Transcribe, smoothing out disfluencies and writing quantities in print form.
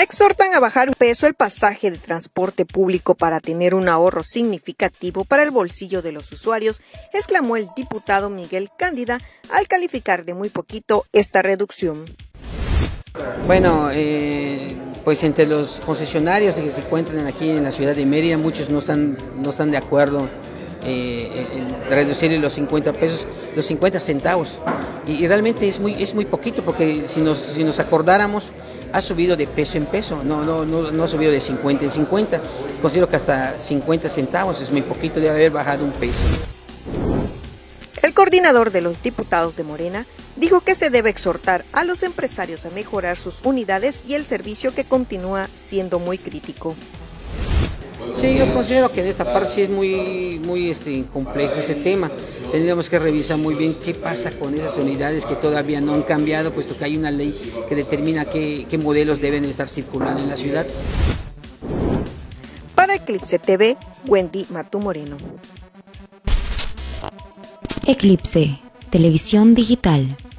Exhortan a bajar un peso el pasaje de transporte público para tener un ahorro significativo para el bolsillo de los usuarios, exclamó el diputado Miguel Cándida al calificar de muy poquito esta reducción. Bueno, pues entre los concesionarios que se encuentran aquí en la ciudad de Mérida, muchos no están de acuerdo en reducirle los 50 pesos, los 50 centavos. Y realmente es muy poquito, porque si nos acordáramos, ha subido de peso en peso, no ha subido de 50 en 50. Considero que hasta 50 centavos es muy poquito, debe haber bajado un peso. El coordinador de los diputados de Morena dijo que se debe exhortar a los empresarios a mejorar sus unidades y el servicio, que continúa siendo muy crítico. Sí, yo considero que en esta parte sí es muy complejo ese tema. Tendríamos que revisar muy bien qué pasa con esas unidades que todavía no han cambiado, puesto que hay una ley que determina qué modelos deben estar circulando en la ciudad. Para Eclipse TV, Wendy Matu Moreno. Eclipse, televisión digital.